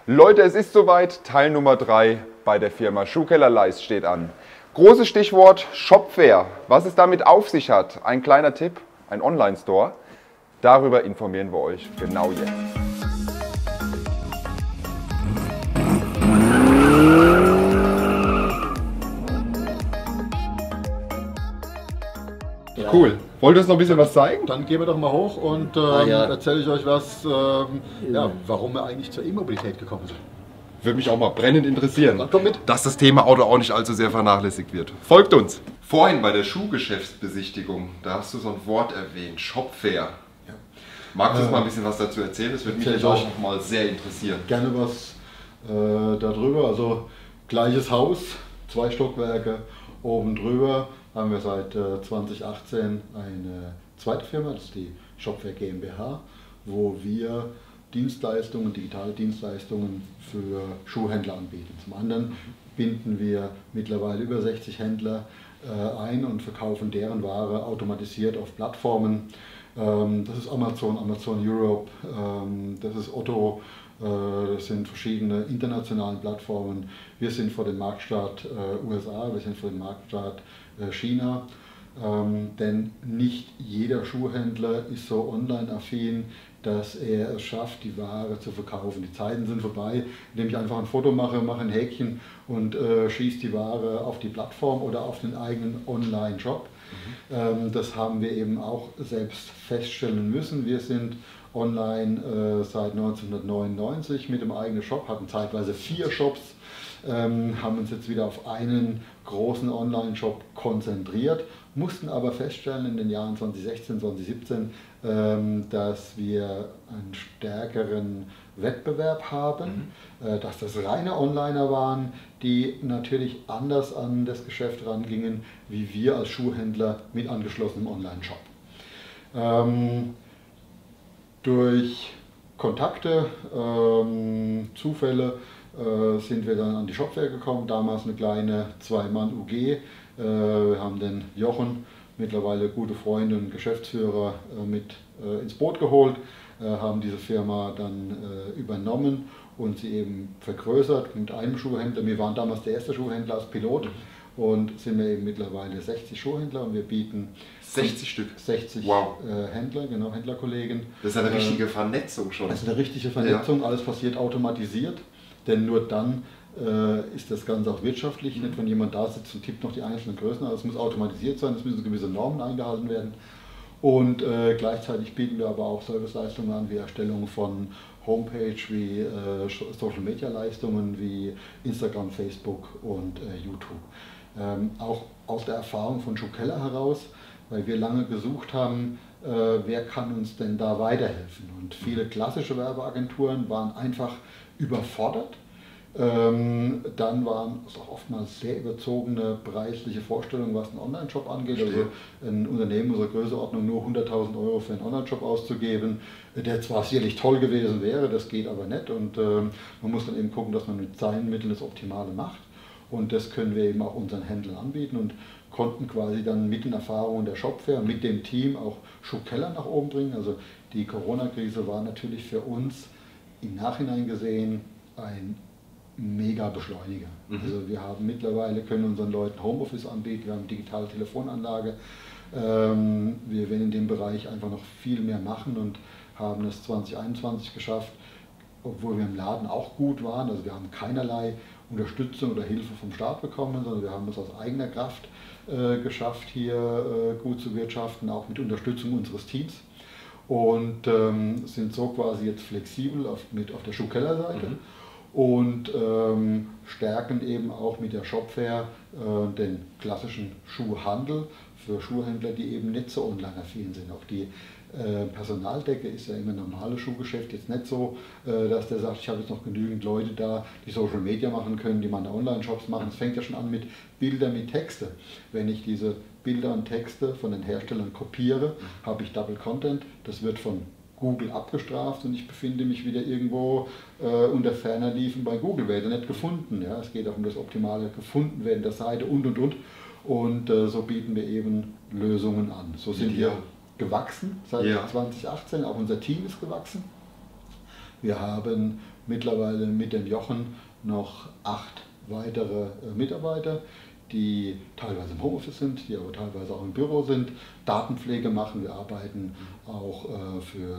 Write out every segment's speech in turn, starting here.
Leute, es ist soweit, Teil Nummer 3 bei der Firma Schuhkeller Leist steht an. Großes Stichwort Shopware. Was es damit auf sich hat, ein kleiner Tipp, ein Online-Store. Darüber informieren wir euch genau jetzt. Cool. Wollt ihr uns noch ein bisschen was zeigen? Dann gehen wir doch mal hoch und erzähle ich euch was, warum wir eigentlich zur E-Mobilität gekommen sind. Würde mich auch mal brennend interessieren, Dann komm mit. dass das Thema Auto auch nicht allzu sehr vernachlässigt wird. Folgt uns! Vorhin bei der Schuhgeschäftsbesichtigung, da hast du so ein Wort erwähnt, Shopware. Ja. Magst du uns mal ein bisschen was dazu erzählen? Das würde mich auch noch mal sehr interessieren. Gerne was darüber. Also gleiches Haus, 2 Stockwerke, oben drüber haben wir seit 2018 eine zweite Firma, das ist die Shopware GmbH, wo wir Dienstleistungen, digitale Dienstleistungen für Schuhhändler anbieten. Zum anderen binden wir mittlerweile über 60 Händler ein und verkaufen deren Ware automatisiert auf Plattformen. Das ist Amazon, Amazon Europe, das ist Otto, das sind verschiedene internationale Plattformen. Wir sind vor dem Marktstaat USA, wir sind vor dem Marktstaat China. Denn nicht jeder Schuhhändler ist so online-affin, dass er es schafft, die Ware zu verkaufen. Die Zeiten sind vorbei, indem ich einfach ein Foto mache, mache ein Häkchen und schieße die Ware auf die Plattform oder auf den eigenen Online-Shop. Das haben wir eben auch selbst feststellen müssen. Wir sind online seit 1999 mit dem eigenen Shop, hatten zeitweise 4 Shops, haben uns jetzt wieder auf einen großen Online-Shop konzentriert, mussten aber feststellen in den Jahren 2016, 2017, dass wir einen stärkeren Wettbewerb haben, dass das reine Onliner waren, die natürlich anders an das Geschäft rangingen, wie wir als Schuhhändler mit angeschlossenem Online-Shop. Durch Kontakte, Zufälle sind wir dann an die Shopware gekommen, damals eine kleine 2-Mann-UG. Wir haben den Jochen, mittlerweile gute Freunde und Geschäftsführer, mit ins Boot geholt, haben diese Firma dann übernommen und sie eben vergrößert mit einem Schuhhändler. Wir waren damals der erste Schuhhändler als Pilot und sind wir eben mittlerweile 60 Schuhhändler und wir bieten 60 Stück? 60 wow. Händler, genau, Händlerkollegen. Das ist eine richtige Vernetzung schon. Das ist eine richtige Vernetzung, ja. Alles passiert automatisiert, denn nur dann ist das Ganze auch wirtschaftlich. Nicht, wenn jemand da sitzt und tippt noch die einzelnen Größen, also es muss automatisiert sein, es müssen gewisse Normen eingehalten werden. Und gleichzeitig bieten wir aber auch Serviceleistungen an, wie Erstellung von Homepage, wie Social Media Leistungen, wie Instagram, Facebook und YouTube. Auch aus der Erfahrung von Schuhkeller heraus, weil wir lange gesucht haben, wer kann uns denn da weiterhelfen. Und viele klassische Werbeagenturen waren einfach überfordert. Dann waren es auch oftmals sehr überzogene preisliche Vorstellungen, was einen Online-Shop angeht. Also ein Unternehmen unserer Größenordnung nur 100.000 Euro für einen Online-Shop auszugeben, der zwar sicherlich toll gewesen wäre, das geht aber nicht. Und man muss dann eben gucken, dass man mit seinen Mitteln das Optimale macht. Und das können wir eben auch unseren Händlern anbieten und konnten quasi dann mit den Erfahrungen der Shopware, mit dem Team auch Schuhkeller nach oben bringen. Also die Corona-Krise war natürlich für uns im Nachhinein gesehen ein mega Beschleuniger. Also wir haben mittlerweile, können unseren Leuten Homeoffice anbieten, wir haben digitale Telefonanlage, wir werden in dem Bereich einfach noch viel mehr machen und haben es 2021 geschafft, obwohl wir im Laden auch gut waren, also wir haben keinerlei Unterstützung oder Hilfe vom Staat bekommen, sondern wir haben es aus eigener Kraft geschafft, hier gut zu wirtschaften, auch mit Unterstützung unseres Teams. Und sind so quasi jetzt flexibel auf der Schuhkellerseite. Und stärken eben auch mit der Shopware den klassischen Schuhhandel für Schuhhändler, die eben nicht so online-affin sind. Auch die Personaldecke ist ja immer ein normales Schuhgeschäft, jetzt nicht so, dass der sagt, ich habe jetzt noch genügend Leute da, die Social Media machen können, die meine Online-Shops machen. Es fängt ja schon an mit Bildern, mit Texte. Wenn ich diese Bilder und Texte von den Herstellern kopiere, habe ich Double Content, das wird von Google abgestraft und ich befinde mich wieder irgendwo unter ferner Liefen bei Google, werde nicht gefunden. Ja? Es geht auch um das optimale Gefundenwerden der Seite und. Und so bieten wir eben Lösungen an. So sind wir gewachsen seit 2018, auch unser Team ist gewachsen. Wir haben mittlerweile mit dem Jochen noch 8 weitere Mitarbeiter, die teilweise im Homeoffice sind, die aber teilweise auch im Büro sind, Datenpflege machen. Wir arbeiten auch für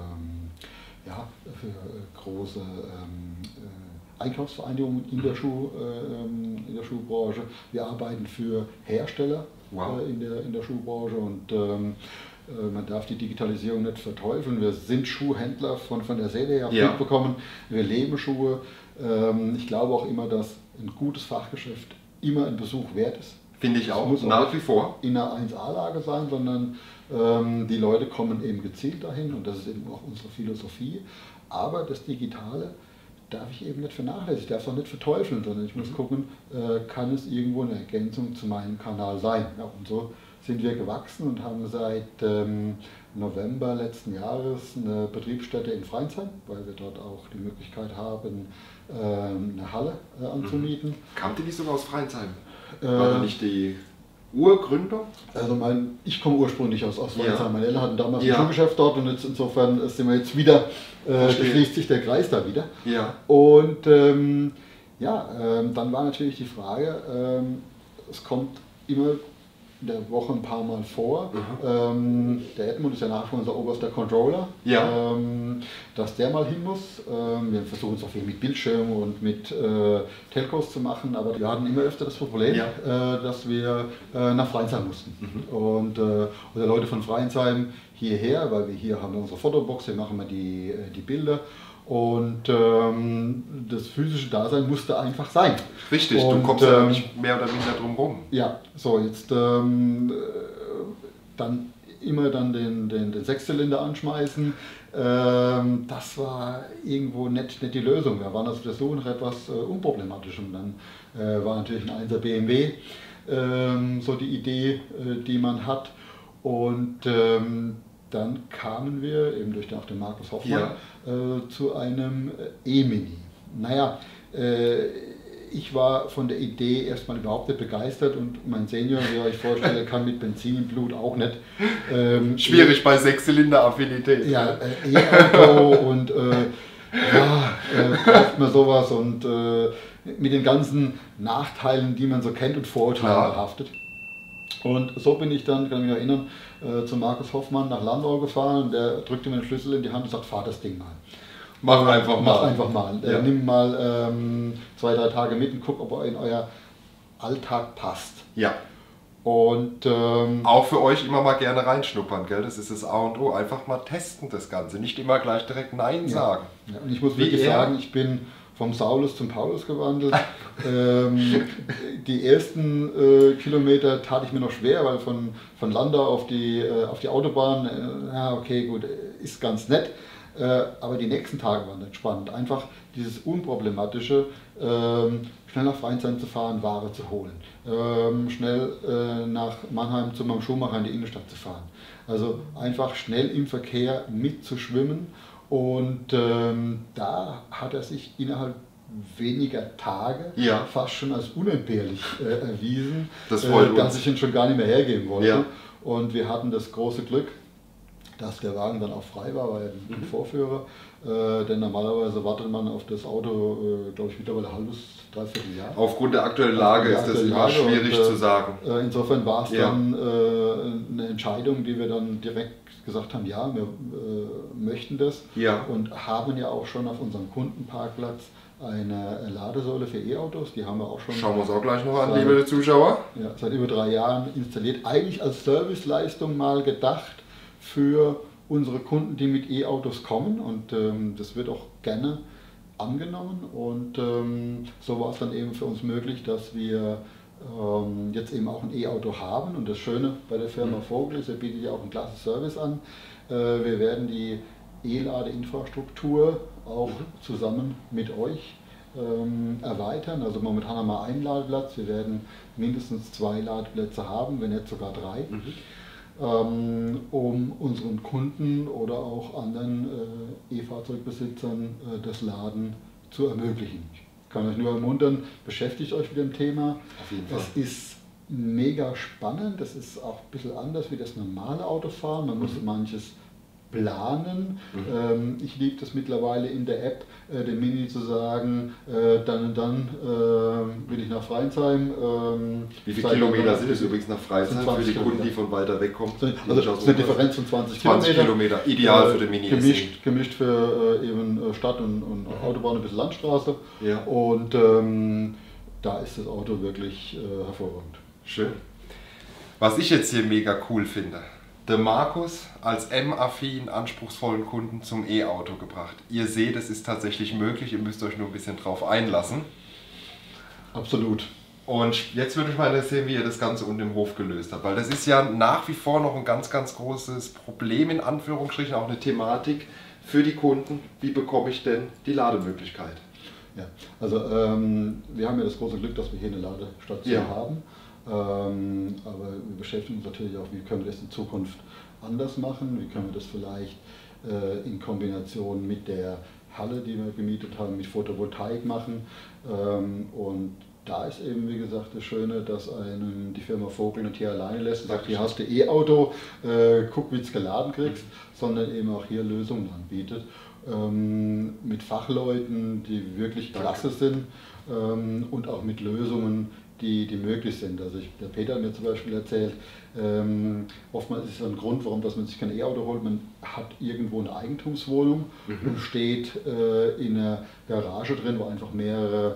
große Einkaufsvereinigungen in der Schuhbranche. Wir arbeiten für Hersteller in der Schuhbranche und man darf die Digitalisierung nicht verteufeln. Wir sind Schuhhändler von der Seele her mitbekommen. Wir leben Schuhe. Ich glaube auch immer, dass ein gutes Fachgeschäft immer ein Besuch wert ist. Finde ich auch, muss nach wie vor. In einer 1A-Lage sein, sondern die Leute kommen eben gezielt dahin und das ist eben auch unsere Philosophie. Aber das Digitale darf ich eben nicht vernachlässigen, ich darf es auch nicht verteufeln, sondern ich muss gucken, kann es irgendwo eine Ergänzung zu meinem Kanal sein. Ja, und so sind wir gewachsen und haben seit November letzten Jahres eine Betriebsstätte in Freinsheim, weil wir dort auch die Möglichkeit haben, eine Halle anzumieten. Kamt ihr nicht sogar aus Freinsheim? War da nicht die Urgründer? Also ich komme ursprünglich aus Freinsheim. Meine Eltern hatten damals ein Schuhgeschäft dort und jetzt insofern sind wir jetzt wieder, schließt sich der Kreis da wieder. Ja. Und dann war natürlich die Frage, es kommt immer in der Woche ein paar Mal vor. Der Edmund ist ja nach wie vor unser oberster Controller, dass der mal hin muss. Wir versuchen es auch viel mit Bildschirmen und mit Telcos zu machen, aber wir hatten immer öfter das Problem, dass wir nach Freinsheim mussten. Und oder Leute von Freinsheim hierher, weil wir hier haben unsere Fotobox, hier machen wir die Bilder. Und das physische Dasein musste einfach sein. Richtig, und, du kommst ja nicht mehr oder minder drum rum. Ja, so jetzt dann immer den Sechszylinder anschmeißen. Das war irgendwo nicht die Lösung. Wir waren auf der Suche nach etwas unproblematisch. Und dann war natürlich ein 1er BMW so die Idee, die man hat. Und dann kamen wir eben durch den Markus Hoffmann zu einem E-Mini. Naja, ich war von der Idee erstmal überhaupt nicht begeistert und mein Senior, wie ihr euch vorstellt, kann mit Benzin im Blut auch nicht. Schwierig bei Sechszylinder-Affinität. Ja, E-Auto und braucht man sowas und mit den ganzen Nachteilen, die man so kennt und Vorurteilen behaftet. Und so bin ich dann, kann ich mich erinnern, zu Markus Hoffmann nach Landau gefahren und der drückte mir den Schlüssel in die Hand und sagt, fahr das Ding mal. Mach einfach mal. Nimm mal 2-3 Tage mit und guck, ob er in euer Alltag passt. Ja. Und auch für euch immer mal gerne reinschnuppern, gell? Das ist das A und O. Einfach mal testen das Ganze, nicht immer gleich direkt Nein sagen. Ja, und ich muss wirklich sagen, ich bin vom Saulus zum Paulus gewandelt. Die ersten Kilometer tat ich mir noch schwer, weil von Landau auf die Autobahn, okay, gut, ist ganz nett. Aber die nächsten Tage waren entspannt. Einfach dieses Unproblematische, schnell nach Freinsheim zu fahren, Ware zu holen. Schnell nach Mannheim zu meinem Schuhmacher in die Innenstadt zu fahren. Also einfach schnell im Verkehr mitzuschwimmen. Und da hat er sich innerhalb weniger Tage fast schon als unentbehrlich erwiesen, dass ich ihn schon gar nicht mehr hergeben wollte. Ja. Und wir hatten das große Glück, dass der Wagen dann auch frei war, weil er ein Vorführer. Denn normalerweise wartet man auf das Auto, glaube ich, mittlerweile ein halbes, dreiviertel Jahr. Aufgrund der aktuellen Lage ist das immer schwierig zu sagen. Insofern war es dann eine Entscheidung, die wir dann direkt gesagt haben, ja, wir möchten das und haben ja auch schon auf unserem Kundenparkplatz eine Ladesäule für E-Autos, die haben wir auch schon. Schauen wir uns auch gleich noch an, liebe Zuschauer. Ja, seit über 3 Jahren installiert, eigentlich als Serviceleistung mal gedacht für unsere Kunden, die mit E-Autos kommen und das wird auch gerne angenommen und so war es dann eben für uns möglich, dass wir jetzt eben auch ein E-Auto haben und das Schöne bei der Firma Vogel ist, wir bieten ja auch einen klasse Service an. Wir werden die E-Ladeinfrastruktur auch zusammen mit euch erweitern. Also momentan haben wir einen Ladeplatz, wir werden mindestens 2 Ladeplätze haben, wenn nicht sogar 3. Um unseren Kunden oder auch anderen E-Fahrzeugbesitzern das Laden zu ermöglichen. Ich kann euch nur ermuntern, beschäftigt euch mit dem Thema. Auf jeden Fall. Es ist mega spannend, das ist auch ein bisschen anders wie das normale Autofahren. Man muss manches planen. Ich liebe das mittlerweile in der App, dem Mini zu sagen, dann und dann will ich nach Freinsheim. Wie viele Kilometer sind es übrigens nach Freinsheim für die Kunden, die von weiter weg kommen? Also das ist eine Differenz von 20 Kilometer, ideal für den Mini. Gemischt für eben Stadt und Autobahn, ein bisschen Landstraße. Ja. Und da ist das Auto wirklich hervorragend. Schön. Was ich jetzt hier mega cool finde, der Markus als M-affin, anspruchsvollen Kunden zum E-Auto gebracht. Ihr seht, es ist tatsächlich möglich, ihr müsst euch nur ein bisschen drauf einlassen. Absolut. Und jetzt würde ich mal interessieren, wie ihr das Ganze unten im Hof gelöst habt, weil das ist ja nach wie vor noch ein ganz, ganz großes Problem, in Anführungsstrichen, auch eine Thematik für die Kunden. Wie bekomme ich denn die Lademöglichkeit? Ja, also wir haben ja das große Glück, dass wir hier eine Ladestation haben. Aber wir beschäftigen uns natürlich auch, wie können wir das in Zukunft anders machen, wie können wir das vielleicht in Kombination mit der Halle, die wir gemietet haben, mit Photovoltaik machen. Und da ist eben, wie gesagt, das Schöne, dass einem die Firma Vogel nicht hier alleine lässt und sagt, hier hast du E-Auto, guck, wie du es geladen kriegst, sondern eben auch hier Lösungen anbietet. Mit Fachleuten, die wirklich klasse sind und auch mit Lösungen, die möglich sind. Also der Peter hat mir zum Beispiel erzählt, oftmals ist es ein Grund, warum dass man sich kein E-Auto holt. Man hat irgendwo eine Eigentumswohnung und steht in einer Garage drin, wo einfach mehrere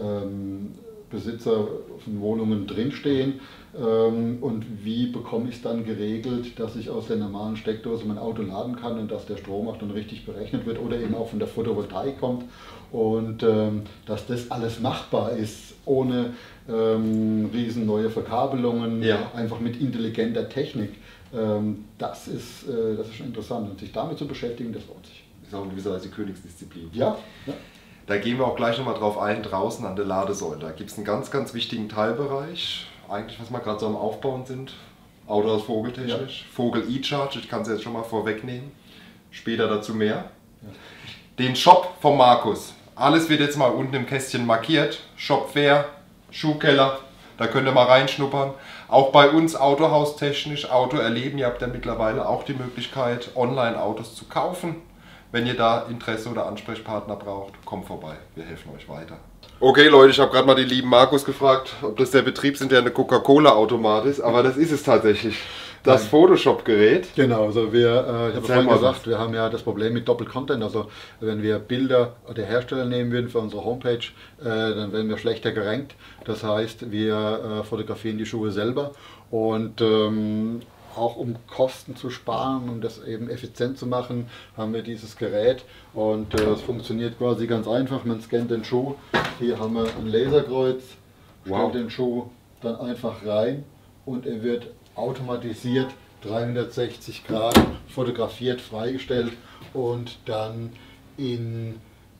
Besitzer von Wohnungen drinstehen. Und wie bekomme ich es dann geregelt, dass ich aus der normalen Steckdose mein Auto laden kann und dass der Strom auch dann richtig berechnet wird oder eben auch von der Photovoltaik kommt und dass das alles machbar ist, ohne riesen neue Verkabelungen, einfach mit intelligenter Technik. Das ist schon interessant und sich damit zu beschäftigen, das lohnt sich. Das ist auch in gewisser Weise Königsdisziplin. Ja. Da gehen wir auch gleich nochmal drauf ein, draußen an der Ladesäule. Da gibt es einen ganz, ganz wichtigen Teilbereich, eigentlich was wir gerade so am Aufbauen sind. Autohaus Vogeltechnisch, Vogel E-Charge, ich kann es jetzt schon mal vorwegnehmen. Später dazu mehr. Ja. Den Shop von Markus, alles wird jetzt mal unten im Kästchen markiert. Shopware, Schuhkeller, da könnt ihr mal reinschnuppern. Auch bei uns Autohaustechnisch, Auto erleben, ihr habt ja mittlerweile auch die Möglichkeit, Online-Autos zu kaufen. Wenn ihr da Interesse oder Ansprechpartner braucht, kommt vorbei, wir helfen euch weiter. Okay Leute, ich habe gerade mal den lieben Markus gefragt, ob das der betriebsinterne Coca-Cola-Automat ist, aber das ist es tatsächlich. Das Photoshop-Gerät. Genau, also ich habe vorhin gesagt, wir haben ja das Problem mit Doppel-Content. Also wenn wir Bilder der Hersteller nehmen würden für unsere Homepage, dann werden wir schlechter gerankt. Das heißt, wir fotografieren die Schuhe selber und auch um Kosten zu sparen, um das eben effizient zu machen, haben wir dieses Gerät und es funktioniert quasi ganz einfach. Man scannt den Schuh, hier haben wir ein Laserkreuz, stellt den Schuh dann einfach rein und er wird automatisiert 360 Grad fotografiert, freigestellt und dann in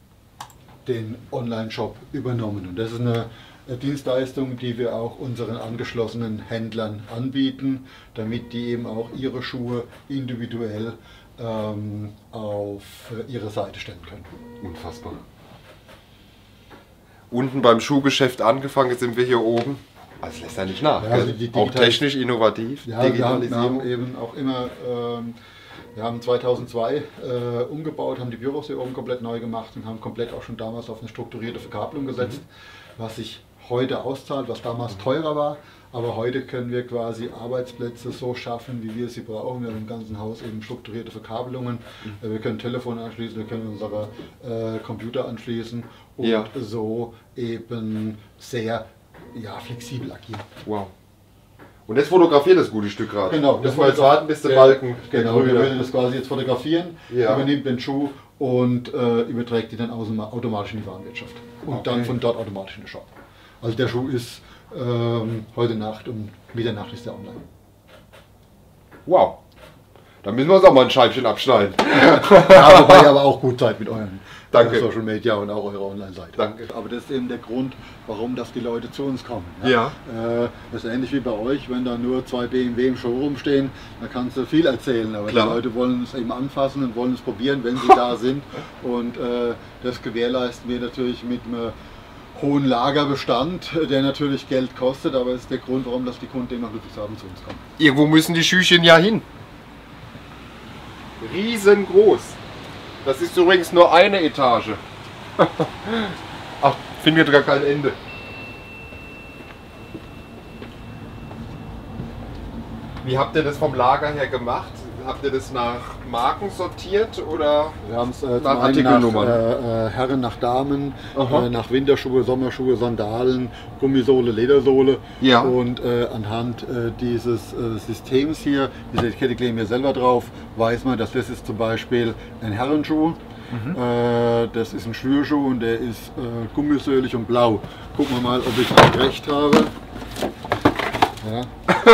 den Online-Shop übernommen. Und das ist eine Dienstleistung, die wir auch unseren angeschlossenen Händlern anbieten, damit die eben auch ihre Schuhe individuell auf ihre Seite stellen können. Unfassbar. Unten beim Schuhgeschäft angefangen, jetzt sind wir hier oben. Also das lässt ja nicht nach. Ja, also auch technisch innovativ. Ja, Digitalisierung. Wir haben eben auch immer, wir haben 2002 umgebaut, haben die Büros hier oben komplett neu gemacht und haben komplett auch schon damals auf eine strukturierte Verkabelung gesetzt, was sich heute auszahlt, was damals teurer war. Aber heute können wir quasi Arbeitsplätze so schaffen, wie wir sie brauchen. Wir haben im ganzen Haus eben strukturierte Verkabelungen. Wir können Telefone anschließen, wir können unsere Computer anschließen und so eben sehr flexibel agieren. Wow. Und jetzt fotografiert das gute Stück gerade. Genau. Das wir jetzt warten, bis der Balken. Genau, wir werden das quasi jetzt fotografieren, übernimmt den Schuh und überträgt die dann automatisch in die Warenwirtschaft. Und dann von dort automatisch in den Shop. Also der Schuh ist heute Nacht um Mitternacht ist der online. Wow. Da müssen wir uns auch mal ein Scheibchen abschneiden. Ja, wobei aber auch gut seid mit euren Social Media und auch eurer Online-Seite. Danke. Aber das ist eben der Grund, warum das die Leute zu uns kommen. Ja. Das ist ähnlich wie bei euch, wenn da nur 2 BMW im Showroom stehen, da kannst du viel erzählen. Aber Klar. Die Leute wollen es eben anfassen und wollen es probieren, wenn sie da sind. Und das gewährleisten wir natürlich mit einem hohen Lagerbestand, der natürlich Geld kostet, aber das ist der Grund, warum das die Kunden immer Ludwigshafen zu uns kommen. Irgendwo müssen die Schüchchen ja hin. riesengroß. Das ist übrigens nur eine Etage. Ach, findet gar kein Ende. Wie habt ihr das vom Lager her gemacht? Habt ihr das nach Marken sortiert oder Wir haben es nach Artikelnummern? Herren nach Damen, nach Winterschuhe, Sommerschuhe, Sandalen, Gummisohle, Ledersohle. Ja. Und anhand dieses Systems hier, diese Etikette kleben wir selber drauf, weiß man, dass das ist zum Beispiel ein Herrenschuh. Das ist ein Schnürschuh und der ist gummisöhlig und blau. Gucken wir mal, ob ich recht habe. Ja.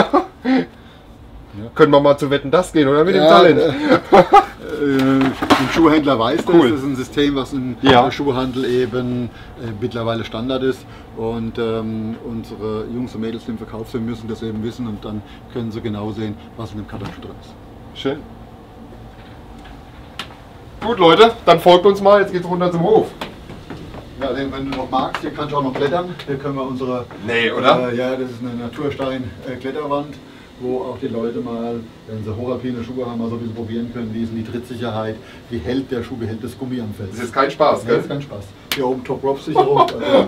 Können wir mal zu Wetten, das gehen oder mit dem Talent? Ein Schuhhändler weiß das. Cool. Das ist ein System, was im Schuhhandel eben mittlerweile Standard ist. Und unsere Jungs und Mädels, die im Verkauf sind, müssen das eben wissen und dann können sie genau sehen, was in dem Kartonschuh drin ist. Schön. Gut Leute, dann folgt uns mal, jetzt geht's runter zum Hof. Ja, wenn du noch magst, hier kannst du auch noch klettern. Hier können wir unsere... Nee, oder? Ja, das ist eine Naturstein-Kletterwand, wo auch die Leute mal, wenn sie hochalpine Schuhe haben, mal so ein bisschen probieren können, wie ist denn die Trittsicherheit, wie hält der Schuh, wie hält das Gummi am Fels. Das ist kein Spaß, gell? Das ist kein Spaß. Hier oben Top-Rope-Sicherung.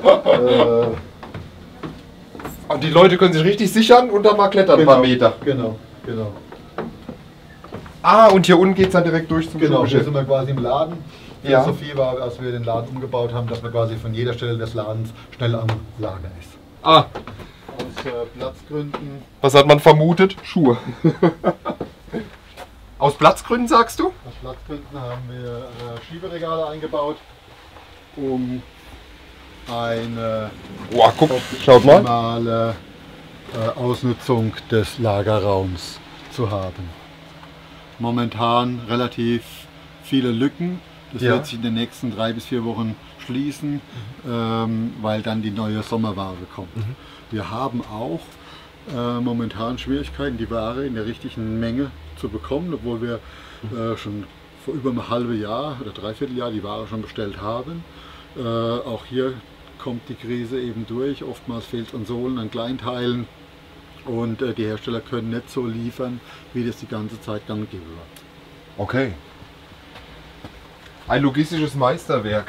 Und die Leute können sich richtig sichern und dann mal klettern, ein paar Meter. Genau. Ah, und hier unten geht es dann direkt durch zum Genau, hier Schuhgeschäft. sind wir quasi im Laden. Ja. Philosophie war, als wir den Laden umgebaut haben, dass man quasi von jeder Stelle des Ladens schnell am Lager ist. Ah, Aus Platzgründen. was hat man vermutet? Schuhe. Aus Platzgründen sagst du? Aus Platzgründen haben wir Schieberegale eingebaut, um eine Boah, guck, schaut mal. optimale Ausnutzung des Lagerraums zu haben. Momentan relativ viele Lücken. Das wird sich in den nächsten 3 bis 4 Wochen schließen, weil dann die neue Sommerware kommt. Wir haben auch momentan Schwierigkeiten, die Ware in der richtigen Menge zu bekommen, obwohl wir schon vor über einem halben Jahr oder Dreivierteljahr die Ware schon bestellt haben. Auch hier kommt die Krise eben durch. Oftmals fehlt es an Sohlen, an Kleinteilen und die Hersteller können nicht so liefern, wie das die ganze Zeit gang und gäbe war. Okay. Ein logistisches Meisterwerk.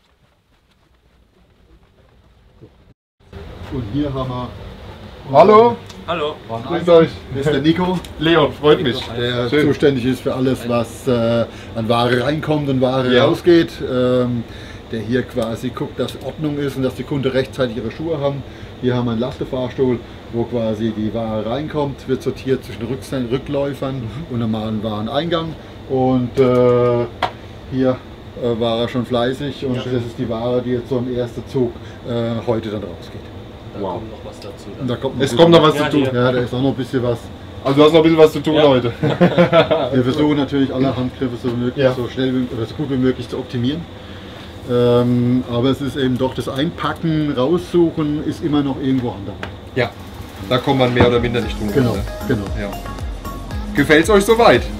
Und hier haben wir... Hallo. Hallo. Grüß euch. Das ist der Nico, Leon, freut mich. der Schön. zuständig ist für alles, was an Ware reinkommt und Ware rausgeht. Der hier quasi guckt, dass Ordnung ist und dass die Kunden rechtzeitig ihre Schuhe haben. Hier haben wir einen Lastefahrstuhl, wo quasi die Ware reinkommt, wird sortiert zwischen Rückläufern und normalen Wareneingang. Und hier war er schon fleißig und das ist die Ware, die jetzt so im ersten Zug heute dann rausgeht. Da kommt noch was dazu. Und da kommt Es kommt noch was zu Ja, tun. Ja, da ist auch noch ein bisschen was. Also du hast noch ein bisschen was zu tun heute. Wir versuchen natürlich alle Handgriffe so, möglich, so schnell oder so gut wie möglich zu optimieren. Aber es ist eben doch das Einpacken, Raussuchen ist immer noch irgendwo Hand dabei. Ja, da kommt man mehr oder minder nicht drum. Genau, Ne? genau. Ja. Gefällt es euch soweit?